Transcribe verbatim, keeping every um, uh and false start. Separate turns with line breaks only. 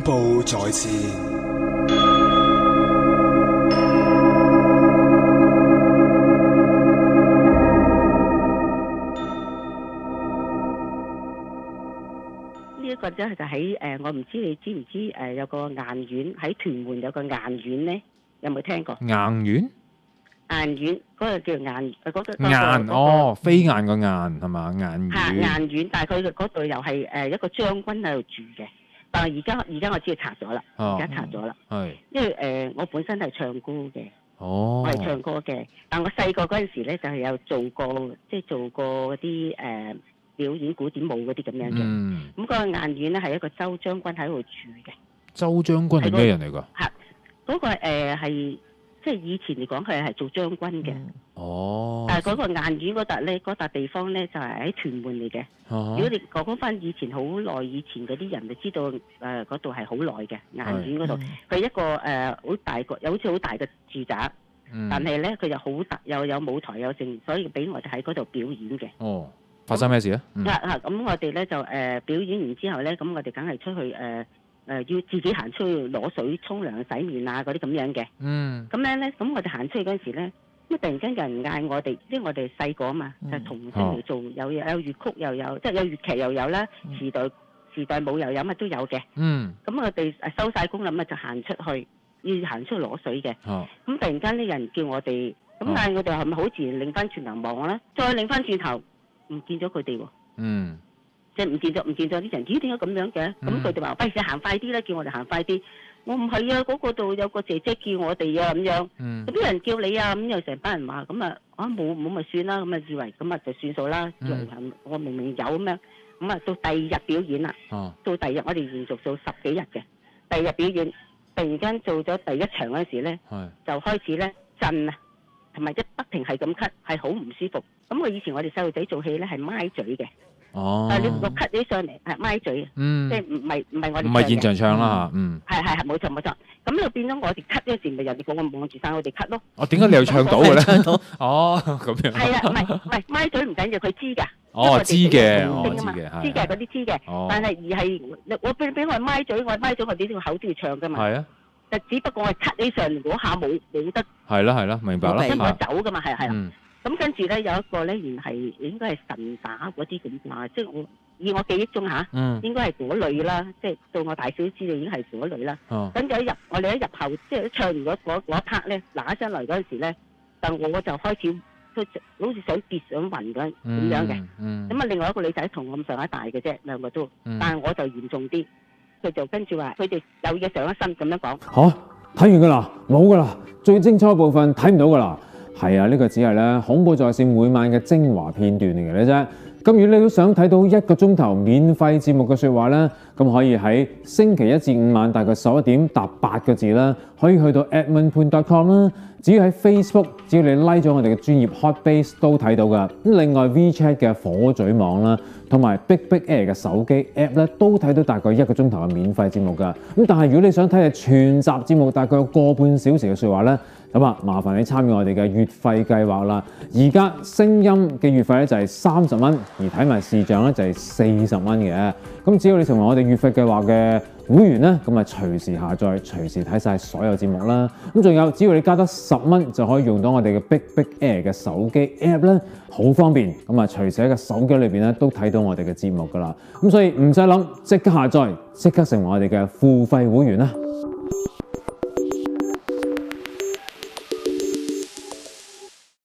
怖在前。
呢一個咧就喺誒，我唔知你知唔知誒有個硬丸喺屯門有個硬丸咧，有冇聽過？
硬丸？
硬丸嗰個叫硬誒嗰個
硬哦，飛雁個雁係嘛？硬
嚇硬
丸。
丸，但係佢嗰度又係誒一個將軍喺度住嘅，但係而家而家我知道拆咗啦，
哦
而家拆咗啦，
係。
因為誒我本身係唱歌嘅，
哦。
我係唱歌嘅，但我細個嗰陣時咧就係有做過，即係做過嗰啲誒表演古典舞嗰啲咁樣嘅。
嗯。
咁個硬丸咧係一個周將軍喺度住嘅。
周將軍係咩人嚟㗎？
嚇，嗰個誒係即係以前嚟講佢係做將軍嘅。
哦。
但係嗰個硬丸嗰笪咧，嗰笪地方咧就係喺屯門嚟嘅。
啊
如果你講翻以前好耐以前嗰啲人就知道誒嗰度係好耐嘅硬丸嗰度，佢一個誒好大個，有好似好大嘅住宅，
嗯
但係咧佢又好大，又有舞台有剩，所以俾我哋喺嗰度表演嘅。
哦。發生咩事啊？嗯
啊啊！咁我哋咧就誒表演完之後咧，咁我哋梗係出去誒誒要自己行出去攞水沖涼洗面啊嗰啲咁樣嘅。
嗯。
咁樣咧，咁我哋行出去嗰陣時咧，咁突然間有人嗌我哋，因為我哋細個啊嘛，就童星嚟做，有有粵曲又有，即係有粵劇又有啦，時代時代舞又有，乜都有嘅。
嗯。
咁我哋誒收曬工啦，咁啊就行出去，要行出去攞水嘅。
哦。
咁突然間呢，有人叫我哋，咁但係我哋係咪好自然擰翻轉頭望啦？再擰翻轉頭，唔見咗佢哋喎。
嗯。
即係唔見咗，唔見咗啲人，咦？點解咁樣嘅？咁佢哋話：喂，你行快啲啦，叫我哋行快啲。我唔係啊，嗰個度有個姐姐叫我哋啊，咁樣。
嗯。
咁啲人叫你啊，咁又成班人話，咁啊，啊冇冇咪算啦，咁啊以為咁啊就算數啦，以為係我明明有咁樣。咁啊到第二日表演啦。
哦。
到第二日我哋連續做十幾日嘅，第二日表演，突然間做咗第一場嗰時咧，就開始咧震啊，同埋一不停係咁咳，係好唔舒服。咁我以前我哋細路仔做戲咧係咪嘴嘅。
哦。
但係你個咳起上嚟係咪嘴，
嗯，
即係唔係唔係我哋
唔係現場唱啦嚇，嗯。
係係係冇錯冇錯，咁就變咗我哋咳嗰時，咪人哋個個望住晒我哋咳咯。
哦，點解你又唱到嘅咧？唱到。哦，咁樣。
係啊，唔係唔係咪嘴唔緊要，佢知㗎。
哦，知嘅，我知
知
嘅，係。
知嘅嗰啲知嘅，但係而係我俾俾我咪嘴，我咪嘴，我哋呢個口都要唱㗎嘛。
係啊。
就只不過我係咳起上嚟嗰下冇冇得。
係啦係啦，明白啦。
因為我走㗎嘛，係係啦。
嗯。
咁跟住咧有一個咧，原係應該係神打嗰啲咁話，即係我以我記憶中嚇，
嗯、
應該係嗰類啦，即係到我大小知道已經係嗰類啦。
哦。
咁就一入我哋一入後，即係一唱完嗰嗰嗰一 part 咧，嗱一聲嚟嗰陣時咧，就我就開始都好似想跌想暈咁咁樣嘅。咁、
嗯、
啊，另外一個女仔同我咁上下大嘅啫，兩個都，
嗯、
但係我就嚴重啲，佢就跟住話佢哋有嘢上咗身咁樣講。
嚇，睇完㗎啦，冇㗎啦，最精彩部分睇唔到㗎啦。係啊，呢、呢個只係咧恐怖在線每晚嘅精華片段嚟嘅咧啫。咁如果你都想睇到一個鐘頭免費節目嘅説話咧，咁可以喺星期一至五晚大概十一點搭八個字啦，可以去到 edmund point dot com 啦。至於喺 Facebook，只要你 like 咗我哋嘅專業 Hotbase 都睇到㗎。咁另外 WeChat 嘅火嘴網啦，同埋 Big Big Air 嘅手機 App 咧，都睇到大概一個鐘頭嘅免費節目㗎。咁但係如果你想睇嘅全集節目，大概有個半小時嘅説話咧，咁啊，麻煩你參與我哋嘅月費計劃啦。而家聲音嘅月費咧就係三十蚊，而睇埋視像咧就係四十蚊嘅。咁只要你成為我哋月費計劃嘅會員咧，咁啊隨時下載、隨時睇晒所有節目啦。咁仲有，只要你加得十蚊就可以用到我哋嘅 Big Big Air 嘅手機 App 咧，好方便。咁啊，隨時喺個手機裏邊咧都睇到我哋嘅節目噶啦。咁所以唔使諗，即刻下載，即刻成為我哋嘅付費會員啦。